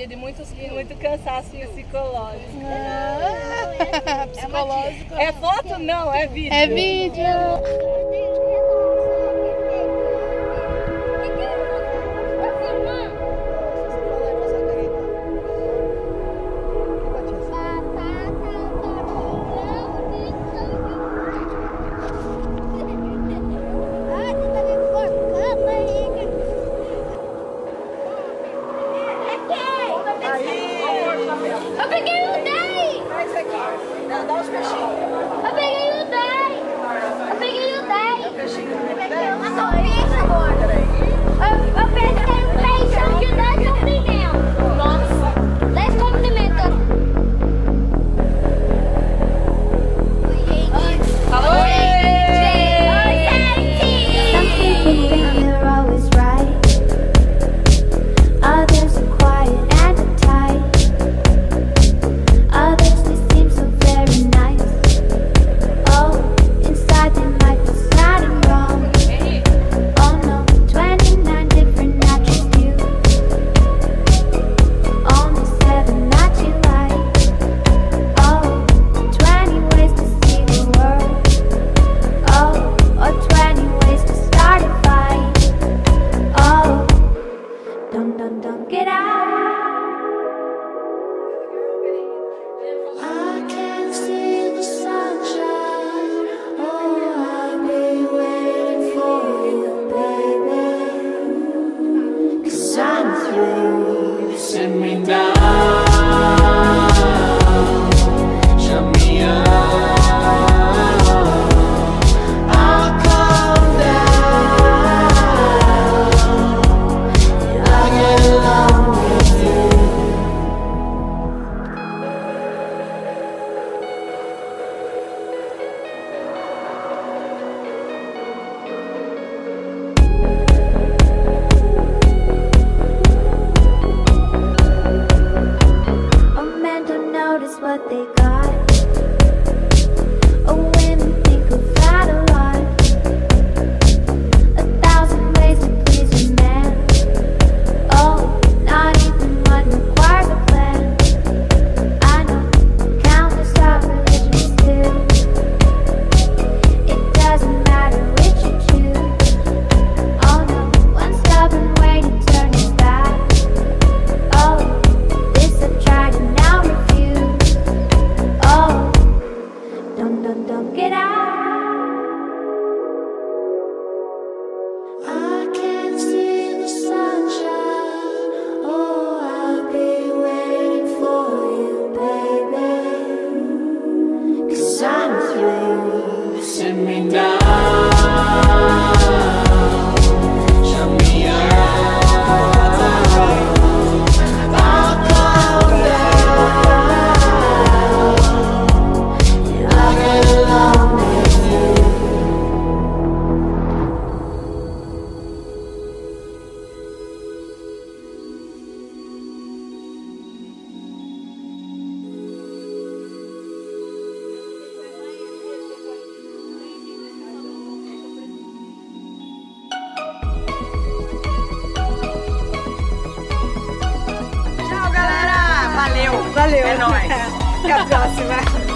dia de muito cansaço psicológico. Psicológico. É foto? Não, é vídeo. É vídeo. Eu peguei o 10! Faz aqui. Dá os peixinhos. Eu peguei o 10! Eu peguei o 10! O peixinho do Eu peguei um peixe, amor. Eu peguei um peixe de 10 comprimentos. Nossa! 10 comprimentos. Oi, gente. Alô, gente! Oi, gente! Some people think they're always right. Others are quiet and uptight. Others they seem so very nice. Oh, inside they might feel sad and wrong. Oh no, 29 different attributes. Only 7 that you like. Oh, 20 ways to see the world. Oh, or 20 ways to start a fight. Oh, don't get out. I can see the sunshine. Oh, I'll be waiting for you, baby. 'Cause I'm through. Send me down, shut me up. I'll come down. I get along with you. Oh, men don't notice what they got. Oh, women think of that a lot. 1,000 ways to please a man. Oh, not even one requires a plan. I know countless of religions too. It doesn't matter which you choose. Oh no, one stubborn way to turn your back. Oh, this I've tried and now refuse. Oh, don't get out. I can see the sunshine. Oh, I'll be waiting for you, baby. 'Cause I'm through. Send me down, shut me up. I'll come down. I get along with you. Tchau, galera! Valeu! Valeu. É nóis! Até a próxima!